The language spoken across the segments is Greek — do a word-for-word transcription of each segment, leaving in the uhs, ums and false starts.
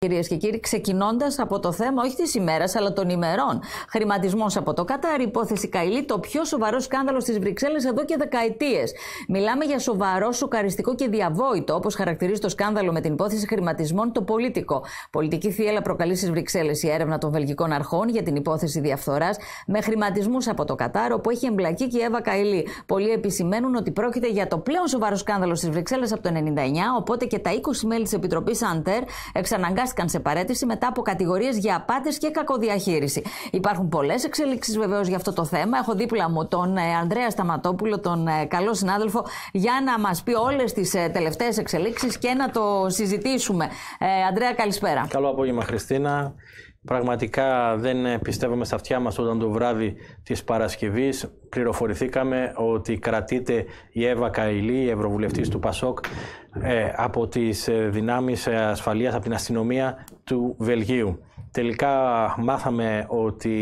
Κυρίες και κύριοι, ξεκινώντας από το θέμα όχι της ημέρας αλλά των ημερών. Χρηματισμός από το Κατάρ, υπόθεση Καηλή, το πιο σοβαρό σκάνδαλο στις Βρυξέλλες εδώ και δεκαετίες. Μιλάμε για σοβαρό, σοκαριστικό και διαβόητο, όπως χαρακτηρίζει το σκάνδαλο με την υπόθεση χρηματισμών, το Πολίτικο. Πολιτική θύελλα προκαλεί στις Βρυξέλλες η έρευνα των βελγικών αρχών για την υπόθεση διαφθοράς με χρηματισμούς από το Κατάρ, όπου έχει εμπλακεί και η Εύα Καηλή. Πολλοί επισημαίνουν ότι πρόκειται για το πλέον σοβαρό σκάνδαλο στις Βρυξέλλες από το ενενήντα εννιά, οπότε και τα είκοσι μέλη της Επιτροπής Αντερ εξαναγκάστηκαν σε παραίτηση μετά από κατηγορίες για απάτες και κακοδιαχείριση. Υπάρχουν πολλές εξελίξεις βεβαίως για αυτό το θέμα. Έχω δίπλα μου τον ε, Ανδρέα Σταματόπουλο, τον ε, καλό συνάδελφο, για να μας πει όλες τις ε, τελευταίες εξελίξεις και να το συζητήσουμε. Ε, Ανδρέα, καλησπέρα. Καλό απόγευμα, Χριστίνα. Πραγματικά δεν πιστεύαμε στα αυτιά μας όταν το βράδυ της Παρασκευής πληροφορηθήκαμε ότι κρατείται η Εύα Καηλή, η Ευρωβουλευτής του Πασόκ, ε, από τις δυνάμεις ασφαλείας, από την αστυνομία του Βελγίου. Τελικά μάθαμε ότι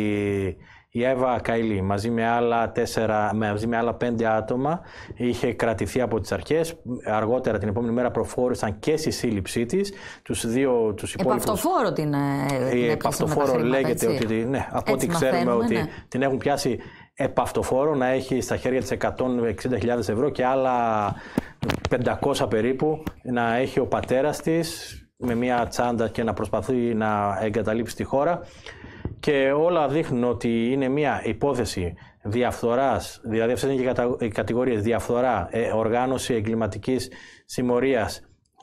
η Εύα Καηλή μαζί με άλλα, τέσσερα, μαζί με άλλα πέντε άτομα είχε κρατηθεί από τις αρχές. Αργότερα την επόμενη μέρα προφόρησαν και στη σύλληψή της. Τους δύο, τους υπόλοιπους... Επαυτοφόρο την, την Επαυτοφόρο λέγεται έτσι. Ότι, ναι, από ό,τι ξέρουμε ότι ναι. την έχουν πιάσει επαυτοφόρο, να έχει στα χέρια της εκατόν εξήντα χιλιάδες ευρώ και άλλα πεντακόσια περίπου να έχει ο πατέρας της με μια τσάντα και να προσπαθεί να εγκαταλείψει τη χώρα. Και όλα δείχνουν ότι είναι μια υπόθεση διαφθοράς, δηλαδή αυτές είναι και οι κατηγορίες διαφθορά, οργάνωση εγκληματικής συμμορίας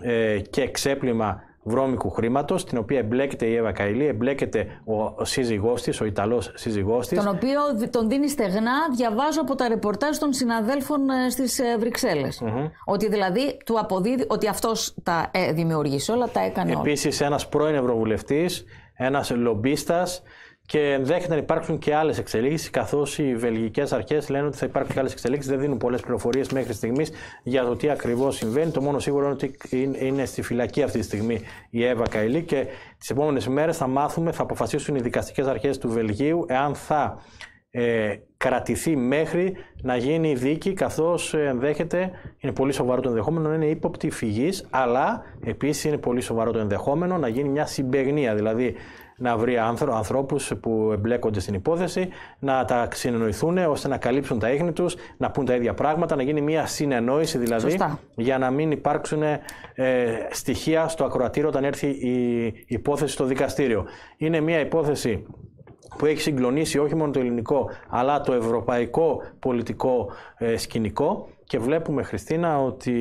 και ξέπλυμα βρώμικου χρήματος, την οποία εμπλέκεται η Εύα Καηλή, εμπλέκεται ο σύζυγός της, ο Ιταλός σύζυγός της. Τον οποίο τον δίνει στεγνά, διαβάζω από τα ρεπορτάζ των συναδέλφων στις Βρυξέλλες. Mm-hmm. Ότι δηλαδή του αποδίδει, ότι αυτός τα ε, δημιουργήσε όλα, τα έκανε όλα. Επίσης ένας πρώην Ευρωβουλευτής, ένας λομπίστας, και ενδέχεται να υπάρξουν και άλλες εξελίξεις, καθώς οι βελγικές αρχές λένε ότι θα υπάρξουν και άλλες εξελίξεις. Δεν δίνουν πολλές πληροφορίες μέχρι στιγμής για το τι ακριβώς συμβαίνει. Το μόνο σίγουρο είναι ότι είναι στη φυλακή αυτή τη στιγμή η Εύα Καηλή και τις επόμενες ημέρες θα μάθουμε, θα αποφασίσουν οι δικαστικές αρχές του Βελγίου εάν θα ε, κρατηθεί μέχρι να γίνει δίκη, καθώς ενδέχεται, είναι πολύ σοβαρό το ενδεχόμενο να είναι ύποπτη φυγής, αλλά επίσης είναι πολύ σοβαρό το ενδεχόμενο να γίνει μια συμπαιγνία, δηλαδή να βρει ανθρώπους που εμπλέκονται στην υπόθεση, να τα συνεννοηθούν ώστε να καλύψουν τα ίχνη τους, να πούν τα ίδια πράγματα, να γίνει μια συνεννόηση δηλαδή. Σωστά. Για να μην υπάρξουν ε, στοιχεία στο ακροατήριο όταν έρθει η υπόθεση στο δικαστήριο. Είναι μια υπόθεση που έχει συγκλονίσει όχι μόνο το ελληνικό αλλά το ευρωπαϊκό πολιτικό ε, σκηνικό. Και βλέπουμε, Χριστίνα, ότι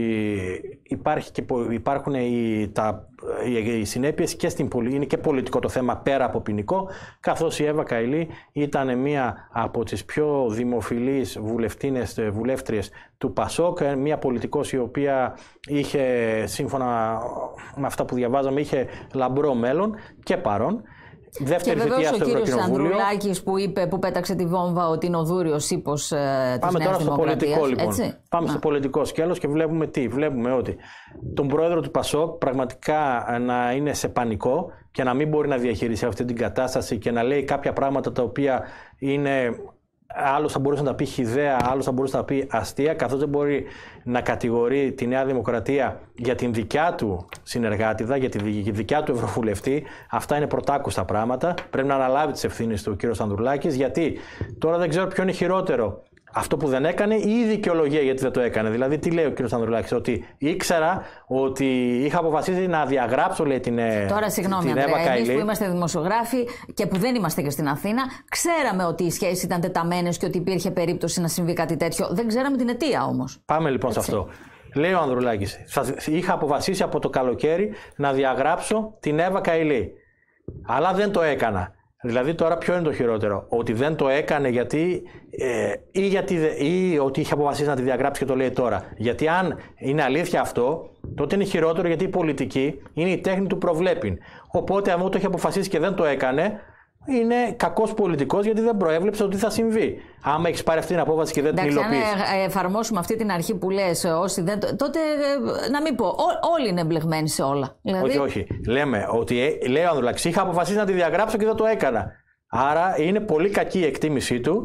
υπάρχει και, υπάρχουν οι, τα, οι συνέπειες και στην πολιτική, είναι και πολιτικό το θέμα πέρα από ποινικό, καθώς η Εύα Καηλή ήταν μία από τις πιο δημοφιλείς βουλευτίνες, βουλεύτριες του Πασόκ, μία πολιτικός η οποία είχε, σύμφωνα με αυτά που διαβάζαμε, είχε λαμπρό μέλλον και παρόν. Δεύτερη και βεβαίως θητεία ο στο κύριος Ανδρουλάκης που είπε, που πέταξε τη βόμβα ότι είναι ο δούριος ύπος ε, της Πάμε Νέας τώρα στο πολιτικό λοιπόν. Έτσι? Πάμε Να. στο πολιτικό σκέλος και βλέπουμε τι. Βλέπουμε ότι τον πρόεδρο του Πασόκ πραγματικά να είναι σε πανικό και να μην μπορεί να διαχειριστεί αυτή την κατάσταση και να λέει κάποια πράγματα τα οποία είναι... Άλλος θα μπορούσε να τα πει χυδαία, άλλος θα μπορούσε να τα πει αστεία, καθώς δεν μπορεί να κατηγορεί τη Νέα Δημοκρατία για την δικιά του συνεργάτηδα, για τη δικιά του ευρωβουλευτή. Αυτά είναι πρωτάκουστα πράγματα. Πρέπει να αναλάβει τις ευθύνες του ο κύριος Ανδρουλάκης, γιατί τώρα δεν ξέρω ποιο είναι χειρότερο. Αυτό που δεν έκανε ή η δικαιολογία γιατί δεν το έκανε. Δηλαδή, τι λέει ο κ. Ανδρουλάκης, ότι ήξερα ότι είχα αποφασίσει να διαγράψω, λέει, την Εύα Καηλή. Τώρα, συγγνώμη, Ανδρέα, εμείς που είμαστε δημοσιογράφοι και που δεν είμαστε και στην Αθήνα, ξέραμε ότι οι σχέσεις ήταν τεταμένες και ότι υπήρχε περίπτωση να συμβεί κάτι τέτοιο. Δεν ξέραμε την αιτία όμως. Πάμε λοιπόν έτσι σε αυτό. Λέει ο Ανδρουλάκης, είχα αποφασίσει από το καλοκαίρι να διαγράψω την Εύα Καηλή. Αλλά δεν το έκανα. Δηλαδή τώρα ποιο είναι το χειρότερο, ότι δεν το έκανε γιατί ε, ή, γιατί, ή ότι είχε αποφασίσει να τη διαγράψει και το λέει τώρα. Γιατί αν είναι αλήθεια αυτό, τότε είναι χειρότερο γιατί η πολιτική είναι η τέχνη του προβλέπειν. Οπότε αν το είχε αποφασίσει και δεν το έκανε, είναι κακός πολιτικός γιατί δεν προέβλεψε ότι θα συμβεί. Άμα έχεις πάρει αυτή την απόφαση και δεν την υλοποιείς. Αν εφαρμόσουμε αυτή την αρχή που λες, όσοι δεν, τότε να μην πω, ό, όλοι είναι εμπλεγμένοι σε όλα. Δηλαδή... Όχι, όχι. Λέμε ότι λέει ο Ανδρουλάκης, είχα αποφασίσει να τη διαγράψω και δεν το έκανα. Άρα είναι πολύ κακή η εκτίμησή του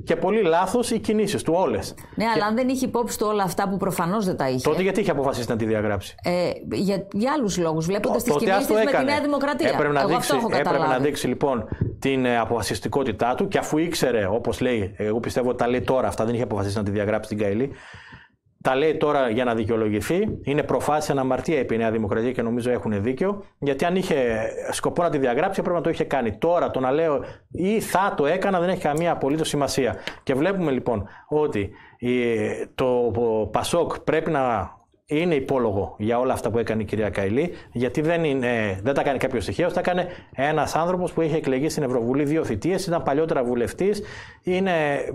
και πολύ λάθος οι κινήσεις του όλες. Ναι, και... αλλά αν δεν είχε υπόψη του όλα αυτά που προφανώς δεν τα είχε. Τότε γιατί είχε αποφασίσει να τη διαγράψει? Ε, για, για άλλους λόγους, βλέποντας τις κινήσεις της με τη Νέα Δημοκρατία. Έπρεπε να, δείξει, έπρεπε να δείξει λοιπόν την αποφασιστικότητά του, και αφού ήξερε, όπως λέει, εγώ πιστεύω ότι τα λέει τώρα αυτά, δεν είχε αποφασίσει να τη διαγράψει την Καηλή. Τα λέει τώρα για να δικαιολογηθεί. Είναι προφάσεις αναμαρτία, είπε η Νέα Δημοκρατία, και νομίζω έχουν δίκιο. Γιατί αν είχε σκοπό να τη διαγράψει, έπρεπε να το είχε κάνει. Τώρα το να λέω ή θα το έκανα δεν έχει καμία απολύτως σημασία. Και βλέπουμε λοιπόν ότι το Πασόκ πρέπει να είναι υπόλογο για όλα αυτά που έκανε η κυρία Καηλή, γιατί δεν, είναι, δεν τα κάνει κάποιος τυχαίος, τα έκανε ένας άνθρωπος που είχε εκλεγεί στην Ευρωβουλή δύο θητείες, ήταν παλιότερα βουλευτής. Είναι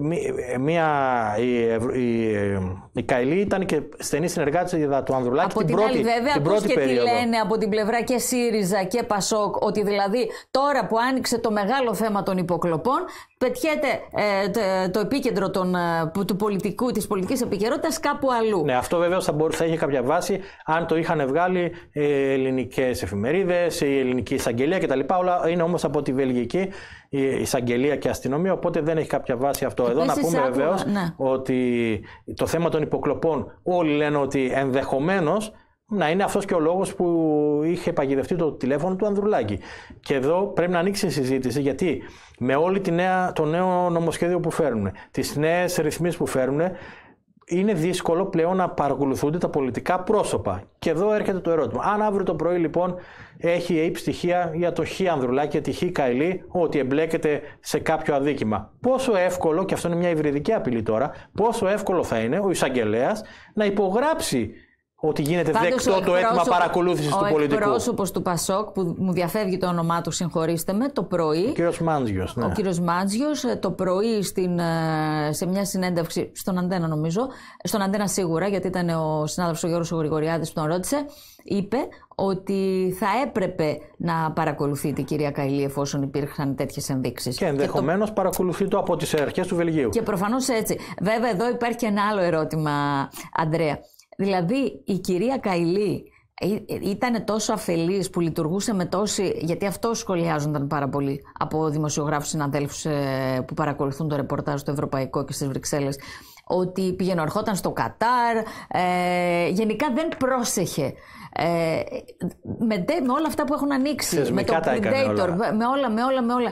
μια, η, η, η Καηλή ήταν και στενή συνεργάτη του Ανδρουλάκη από την, την πρώτη, άλλη, βέβαια, την πρώτη και περίοδο. τι λένε από την πλευρά και ΣΥΡΙΖΑ και ΠΑΣΟΚ, ότι δηλαδή τώρα που άνοιξε το μεγάλο θέμα των υποκλοπών, πετιέται ε, το, το επίκεντρο των, του πολιτικού, της πολιτικής επικαιρότητας κάπου αλλού. Ναι, αυτό βέβαια θα, μπορούσε, θα είχε κάποια βάση αν το είχαν βγάλει ε, ελληνικές εφημερίδες, η ελληνική εισαγγελία κτλ. Όλα είναι όμως από τη βελγική η εισαγγελία και αστυνομία, οπότε δεν έχει κάποια βάση αυτό. Επίσης, εδώ να πούμε βεβαίως ναι. ότι το θέμα των υποκλοπών όλοι λένε ότι ενδεχομένως να είναι αυτός και ο λόγος που είχε παγιδευτεί το τηλέφωνο του Ανδρουλάκη. Και εδώ πρέπει να ανοίξει η συζήτηση, γιατί με όλη τη νέα, το νέο νομοσχέδιο που φέρνουν, τις νέες ρυθμίσεις που φέρνουν, είναι δύσκολο πλέον να παρακολουθούνται τα πολιτικά πρόσωπα. Και εδώ έρχεται το ερώτημα. Αν αύριο το πρωί λοιπόν έχει αίει στοιχεία για το Χ Ανδρουλάκη, για τη Χ Καηλή, ότι εμπλέκεται σε κάποιο αδίκημα, πόσο εύκολο, και αυτό είναι μια υβριδική απειλή τώρα, πόσο εύκολο θα είναι ο εισαγγελέας να υπογράψει ότι γίνεται πάντως δεκτό το αίτημα παρακολούθησης του πολιτικού. Ο εκπρόσωπος του Πασόκ, που μου διαφεύγει το όνομά του, συγχωρήστε με, το πρωί. Ο κύριος Μάντζιος. Ναι. Ο κύριος Μάντζιος το πρωί στην, σε μια συνέντευξη στον Αντένα, νομίζω, στον Αντένα σίγουρα, γιατί ήταν ο συνάδελφος ο Γιώργος Γρηγοριάδης που τον ρώτησε, είπε ότι θα έπρεπε να παρακολουθείται η κυρία Καηλή εφόσον υπήρχαν τέτοιες ενδείξεις. Και ενδεχομένως το... παρακολουθεί το από τις αρχές του Βελγίου. Και προφανώς έτσι. Βέβαια, εδώ υπάρχει και ένα άλλο ερώτημα, Ανδρέα. Δηλαδή η κυρία Καηλή ήταν τόσο αφελής που λειτουργούσε με τόση, γιατί αυτό σχολιάζονταν πάρα πολύ από δημοσιογράφους συναδέλφους που παρακολουθούν το ρεπορτάζ στο Ευρωπαϊκό και στις Βρυξέλλες, ότι πήγαινε ερχόταν στο Κατάρ, ε, γενικά δεν πρόσεχε. Ε, με, με όλα αυτά που έχουν ανοίξει, θεσμικά με το Predator, με όλα, με όλα, με όλα.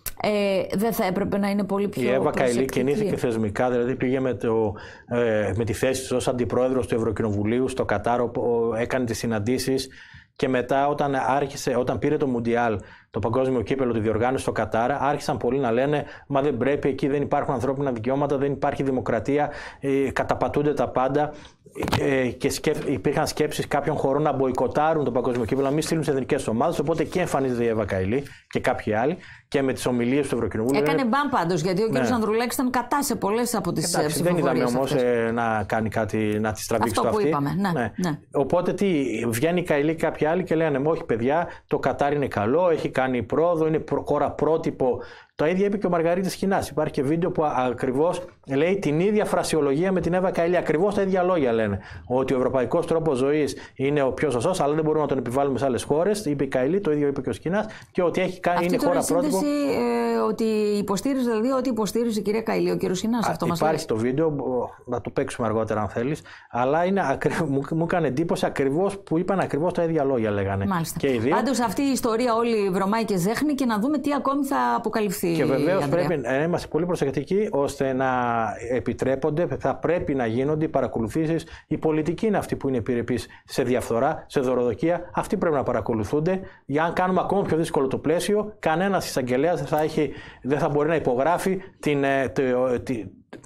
Ε, δεν θα έπρεπε να είναι πολύ πιο. Η Εύα Καηλή κινήθηκε θεσμικά, δηλαδή πήγε με, το, ε, με τη θέση της ως αντιπρόεδρος του Ευρωκοινοβουλίου στο Κατάρ, όπου έκανε τις συναντήσεις, και μετά όταν, άρχισε, όταν πήρε το Μουντιάλ, το παγκόσμιο κύπελο, τη διοργάνωση στο Κατάρ, άρχισαν πολλοί να λένε μα δεν πρέπει, εκεί δεν υπάρχουν ανθρώπινα δικαιώματα, δεν υπάρχει δημοκρατία, ε, καταπατούνται τα πάντα, ε, και σκεφ, υπήρχαν σκέψεις κάποιων χωρών να μποϊκοτάρουν το παγκόσμιο κύπελο, να μην στείλουν σε εθνικές ομάδες, οπότε εκεί εμφανίζεται η Εύα Καηλή και κάποιοι άλλοι, και με τις ομιλίες του Ευρωκοινοβουλίου. Έκανε είναι... μπαμ πάντως, γιατί ο ναι. κ. Ανδρουλάκης ήταν κατά σε πολλές από τις ψηφοφορίες. Δεν είδαμε όμως ε, να κάνει κάτι, να τη τραβήξει αυτό το που αυτή. Είπαμε. Ναι, ναι. Ναι. Οπότε τι, βγαίνει η Καηλή και κάποιοι άλλοι και λένε όχι παιδιά, το Κατάρ είναι καλό, έχει κάνει πρόοδο, είναι χώρα πρότυπο. Το ίδιο είπε και ο Μαργαρίτης Χινάς. Υπάρχει και βίντεο που ακριβώς λέει την ίδια φρασιολογία με την Εύα Καηλή. Ακριβώς τα ίδια λόγια λένε. Ότι ο ευρωπαϊκός τρόπος ζωής είναι ο πιο σωστός, αλλά δεν μπορούμε να τον επιβάλλουμε σε άλλες χώρες. Είπε η Καηλή, το ίδιο είπε και ο Χινάς. Και ότι έχει κάνει, είναι χώρα πρότυπο. Αυτή ε, ότι υποστήριζε, δηλαδή, ότι υποστήριζε η κυρία Καηλή, ο κύριος Χινάς. Αυτό μας υπάρχει το βίντεο, να το παίξουμε αργότερα αν θέλεις. Αλλά είναι, μου, μου έκανε εντύπωση ακριβώς που είπαν ακριβώς τα ίδια λόγια, λέγανε. Μάλιστα. Και οι δύο. Πάντως αυτή η ιστορία όλη βρωμάει και ζέχνει, και να δούμε τι ακόμη θα αποκαλυφθεί. Και βεβαίως πρέπει να είμαστε πολύ προσεκτικοί ώστε να επιτρέπονται, θα πρέπει να γίνονται οι παρακολουθήσεις. Η πολιτική είναι αυτή που είναι επιρρεπής σε διαφθορά, σε δωροδοκία. Αυτοί πρέπει να παρακολουθούνται. Για αν κάνουμε ακόμα πιο δύσκολο το πλαίσιο, κανένας εισαγγελέας δεν θα, έχει, δεν θα μπορεί να υπογράφει την, το, τη,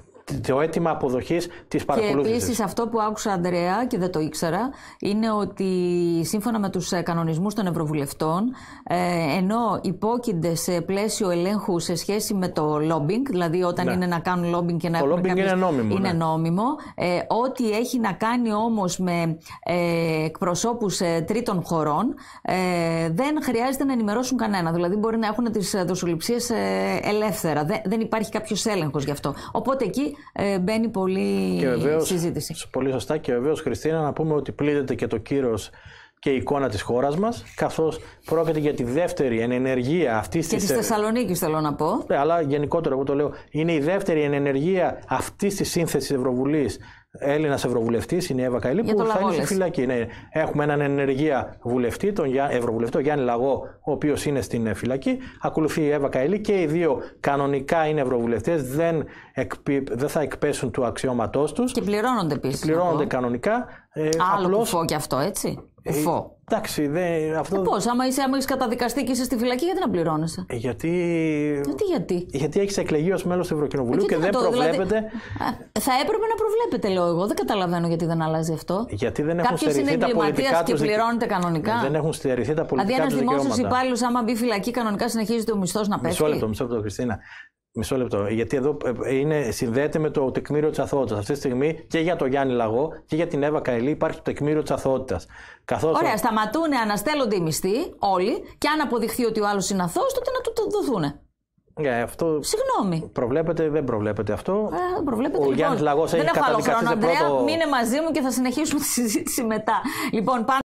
το αίτημα αποδοχής της παρακολούθησης. Και επίσης αυτό που άκουσα, Ανδρέα, και δεν το ήξερα, είναι ότι σύμφωνα με τους κανονισμούς των Ευρωβουλευτών, ε, ενώ υπόκεινται σε πλαίσιο ελέγχου σε σχέση με το lobbying, δηλαδή όταν ναι. είναι να κάνουν lobbying και να το έχουν lobbying κάποιες... είναι νόμιμο. Είναι ναι. νόμιμο. Ε, ό,τι έχει να κάνει όμως με ε, εκπροσώπους ε, τρίτων χωρών, ε, δεν χρειάζεται να ενημερώσουν κανένα. Δηλαδή μπορεί να έχουν τις δοσοληψίες ε, ελεύθερα. Δεν, δεν υπάρχει κάποιος έλεγχος γι' αυτό. Οπότε εκεί Ε, μπαίνει πολύ και βεβαίως, συζήτηση. Πολύ σωστά, και βεβαίως, Χριστίνα, να πούμε ότι πλήττεται και το κύρος και η εικόνα της χώρας μας, καθώς πρόκειται για τη δεύτερη ενεργεία αυτής της. Και της Θεσσαλονίκης θέλω να πω. Ναι, αλλά γενικότερα, εγώ το λέω, είναι η δεύτερη ενεργεία αυτής της σύνθεσης Ευρωβουλής. Έλληνας Ευρωβουλευτής είναι η Εύα Καηλή που θα είναι στη φυλακή. Ναι, έχουμε έναν ενεργεία βουλευτή, τον Ευρωβουλευτή, τον Γιάννη Λαγό, ο οποίος είναι στην φυλακή. Ακολουθεί η Εύα Καηλή και οι δύο κανονικά είναι Ευρωβουλευτές, δεν, εκπι... δεν θα εκπέσουν του αξιώματός τους. Και πληρώνονται επίσης. Πληρώνονται κανονικά. Ε, Άλλο απλώς... κουφό και αυτό, έτσι. Κουφό. Ε, εντάξει, δε, αυτό... Ε, πώς, άμα είσαι, άμα είσαι καταδικαστεί και είσαι στη φυλακή, γιατί να πληρώνεσαι. Ε, γιατί... γιατί, γιατί. Γιατί έχεις εκλεγεί ως μέλος του Ευρωκοινοβουλίου και δεν το, προβλέπεται. Δηλαδή, θα έπρεπε να προβλέπετε, λέω εγώ. Δεν καταλαβαίνω γιατί δεν αλλάζει αυτό. Γιατί δεν έχουν στερηθεί τα πολιτικά τους. Και πληρώνεται κανονικά. Δεν έχουν στερηθεί τα πολιτικά τους δικαιώματα. Δηλαδή, ένας δημόσιος υπάλληλος, άμα μπει φυλακή, κανονικά συνεχίζει ο μισθός να πέφτει. Μισό λεπτό, μισό λεπτό, Χριστίνα. Μισό λεπτό. Γιατί εδώ είναι, συνδέεται με το τεκμήριο της αθωότητας. Αυτή τη στιγμή και για τον Γιάννη Λαγό και για την Εύα Καηλή υπάρχει το τεκμήριο της αθωότητας. Καθώς Ωραία, ο... σταματούν, αναστέλλονται οι μισθοί όλοι και αν αποδειχθεί ότι ο άλλος είναι αθώος, τότε να του το δοθούν. Yeah, αυτό Συγγνώμη. Προβλέπετε, δεν προβλέπετε αυτό. Ε, προβλέπετε, ο λοιπόν. Γιάννης Λαγός έχει καταδικαστεί σε πρώτο... Μείνε μαζί μου και θα συνεχίσουμε τη συζήτηση μετά. Λοιπόν,